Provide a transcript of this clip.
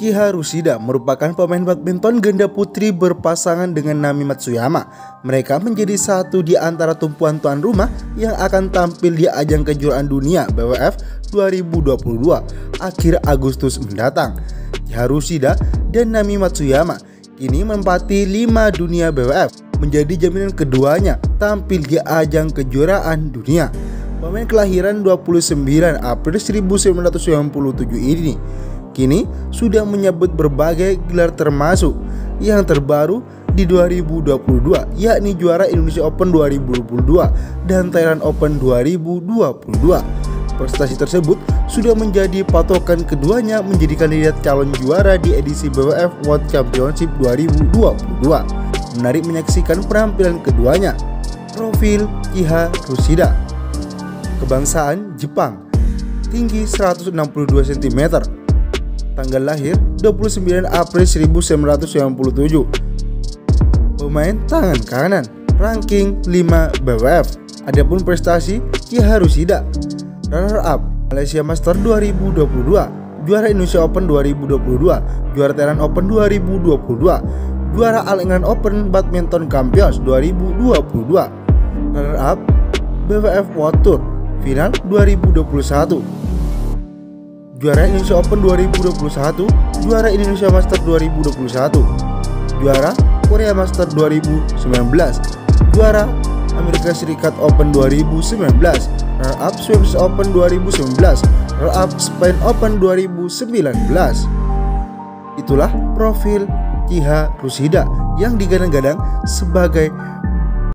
Kiha Rushida merupakan pemain badminton ganda putri berpasangan dengan Nami Matsuyama. Mereka menjadi satu di antara tumpuan tuan rumah yang akan tampil di ajang kejuaraan dunia BWF 2022 akhir Agustus mendatang. Kiha Rushida dan Nami Matsuyama kini menempati 5 dunia BWF, menjadi jaminan keduanya tampil di ajang kejuaraan dunia. Pemain kelahiran 29 April 1997 ini kini sudah menyebut berbagai gelar termasuk yang terbaru di 2022, yakni juara Indonesia Open 2022 dan Thailand Open 2022. Prestasi tersebut sudah menjadi patokan keduanya menjadi kandidat calon juara di edisi BWF World Championship 2022. Menarik menyaksikan penampilan keduanya. Profil Kiha Rushida, kebangsaan Jepang, tinggi 162 cm, tanggal lahir 29 April 1997. Pemain tangan kanan, ranking 5 BWF. Adapun prestasi Kiha Rushida: runner up Malaysia Master 2022, juara Indonesia Open 2022, juara Thailand Open 2022, juara All England Open Badminton Champions 2022, runner up BWF World Tour final 2021, juara Indonesia Open 2021, juara Indonesia Master 2021, juara Korea Master 2019, juara Amerika Serikat Open 2019, runner up Swiss Open 2019, runner up Spain Open 2019. Itulah profil Kiha Rushida yang digadang-gadang sebagai